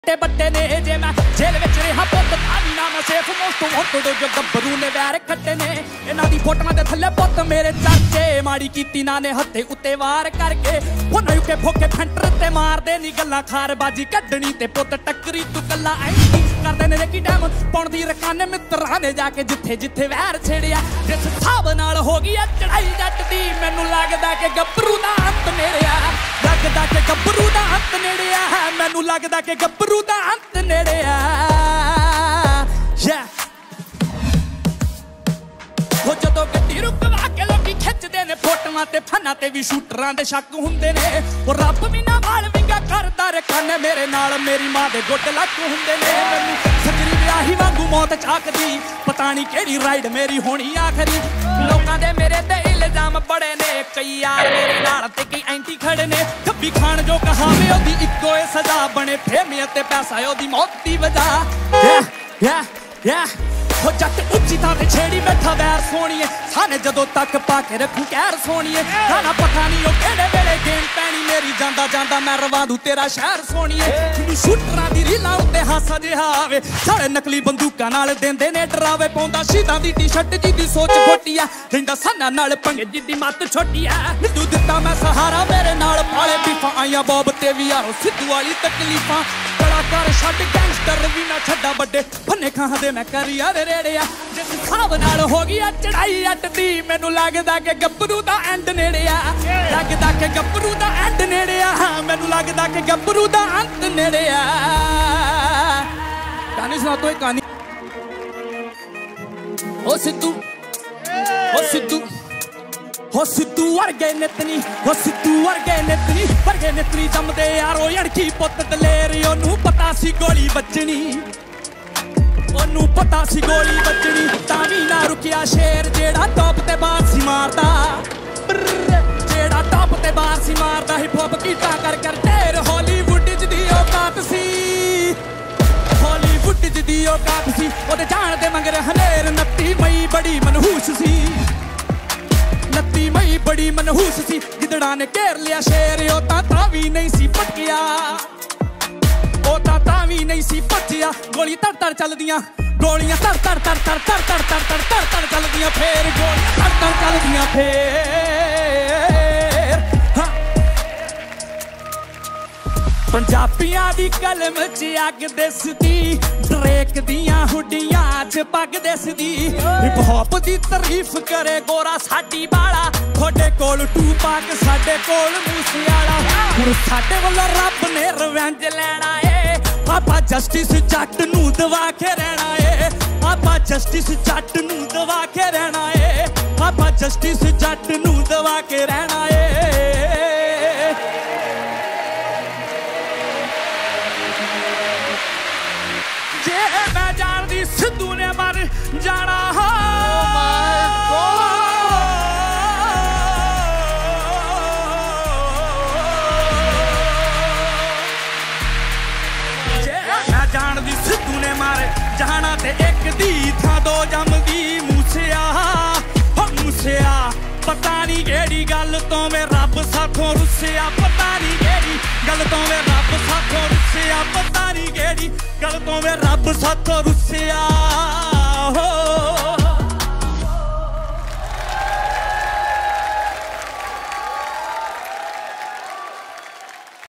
बट्टे ने जे मैं जेल विच रहा पुत तावी ना मैं सेफ मोस्ट वांटेड जो गब्बरू ने वैर खट्टे ने इन्हां दी फोटोआं दे थल्ले पुत मेरे चाचे माड़ी कीती ना ने हत्थे उत्ते वार करके हुण युके भोके फंटर ते मारदे नी गल्लां खारबाजी कड्डनी ते पुत टक्करी तू कल्ला आई करदे ने की टाइम पौंदी रखाने मित्रां ने जाके जिथे जिथे वैर छेड़िया जिस हिसाब नाल हो गई चढ़ाई जट दी मैनू लगदा कि गब्बरू दा अंत नेड़े आ लगदा कि गब्बरू दा अंत नेड़े आ मैनू लगदा कि गब्बरू दा अंत नेड़े आ हो जदों गड्डी रुकवा के लोकी खिचदे ने फोटोआं ते फनां ते भी शूटरां दे शक हुंदे ने ओ रब भी ना वाल विंगा करदा रखाने मेरे नाल मेरी मां दे गुੱਟ ਲੱਕ हुंदे ने मैनू सजरी विआही वांगू मौत चाकदी पता नहीं केड़ी राइड मेरी होनी आखरी लोकां दे मेरे ते इल्जाम बड़े ने कई यार मेरे नाल ते कई एंटी खड़े ने खब्बी खान जो कहावे ओदी इक्को ए सजा बने फेमे ते पैसा ओदी मौत दी वजह हो जट उच्ची थां ते छेड़ी बैठा वैर सोणीए साने जदों तक पाके रखूं कहर सोणीए गाना पता नहीं ओ केड़े वेले गेम पैनी मेरी जांदा जांदा मैं रवा दूं तेरा शहर सोणीए शूटरां दी रीलां उत्ते हासा जिहा आवे सारे नकली बंदूकां नाल देंदे ने डरावे पाउंदा शहीदां दी टी-शर्ट जिदी सोच खोटी आ रहिंदा साना नाल पंगे जिदी मत छोटी आ निद्दू दित्ता मैं सहारा मेरे नाल पाले बीफां आईयां बॉब ते भी यारो सिद्धू वाली तकलीफां कलाकार छड्ड गैंगस्टर भी ना छड्डा बड्डे फन्ने खां दे मैं करी यार रेड़िया जिस हिसाब नाल हो गई चढ़ाई अट दी मैनू लगदा कि गब्बरू दा एंड नेड़े आ लगदा कि गब्बरू दा एंड नेड़े आ मैनू लगदा कि गब्बरू दा अंत नेड़े आ कहानी सुना तो एक कहानी ओ सिद्धू हो सिद्धू वर्गे नेतनी हो सिद्धू वर्गे नेतनी जमदे यारो अड़की पुत दलेर ओनू पता सी गोली बजनी ओनू पता सी गोली बजनी तावी ना रुकिया शेर जेड़ा टॉप ते बार सी मारदा जेड़ा टॉप ते बार सी मारदा हिप हॉप कीता कर ढेर हॉलीवुड च दी औकात सी हॉलीवुड च दी औकात सी ओदे जान दे मंगर हनेर 29 मई बड़ी मनहूस सी 29 मई बड़ी मनहूस सी गिदड़ा ने घेर लिया शेर ओ तावी नहीं सी पटिया ओ तावी नहीं सी पटिया गोली तर तर चलदियां गोलियां तर तर तर तर तर तर तर तर तर तर चलदियां फेर गोलियां तर तर चलदियां फेर पंजाबियां दी कलम च अग दिसदी ड्रेक दियां हुड्डियां च पग दिसदी हिप हॉप दी तारीफ करे गोरा साडी बाला थोड़े कोल टूपाक साडे कोल मूसेआला हुण साडे वल्लों रब ने रिवेंज लैना ए पापा जस्टिस जट नूं दवा के रहना ए पापा जस्टिस जट नूं दवा के रहना ए पापा जस्टिस जट नूं दवा के रहना ए जे मैं जानदी सिद्धू ने मर जाना जानदी सिद्धू ने मारे जाना ते एक दी था दो जमदी मूसेआ हो मूसेआ पता नहीं केड़ी गल तो मैं रब साथों रुस्सेआ पता नहीं केड़ी गल तो मैं रब साथों रुस्सेआ पता नहीं केड़ी गल तो मैं रब साथों रुस्सेआ